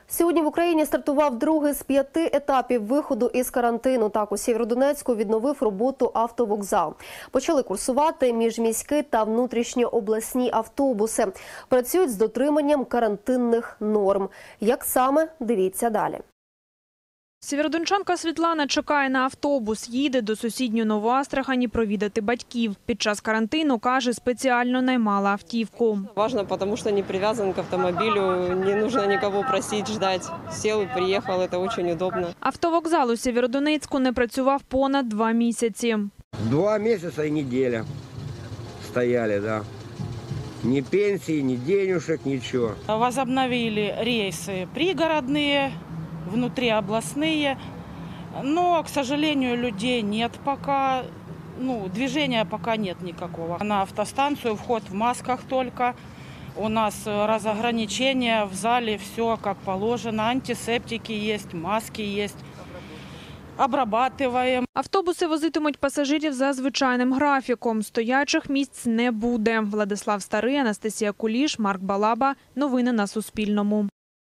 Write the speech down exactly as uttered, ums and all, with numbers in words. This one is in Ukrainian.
Сьогодні в Україні стартував другий з п'яти етапів виходу із карантину. Так, у Сєвєродонецьку відновив роботу автовокзал. Почали курсувати міжміські та внутрішньообласні автобуси. Працюють з дотриманням карантинних норм. Як саме? Дивіться далі. Сєвєродончанка Світлана чекає на автобус, їде до сусідньої Новоастрахані провідати батьків. Під час карантину, каже, спеціально наймала автівку. Важливо, тому що не прив'язаний к автомобілю, не потрібно нікого просити, чекати. Сів і приїхав, це дуже удобно. Автовокзал у Сєвєродонецьку не працював понад два місяці. Два місяці і неділя стояли, да. Ні пенсії, ні денежек, нічого. Возобновили рейсы пригородные, внутриобластные, но, к сожалению, людей нет пока, ну, движения пока нет никакого. На автостанцию вход в масках только, у нас разограничения в зале, все как положено, антисептики есть, маски есть. Обрабатываем. Автобуси возитимуть пасажирів за звичайним графіком. Стоячих місць не буде. Владислав Старий, Анастасія Куліш, Марк Балаба. Новини на Суспільному.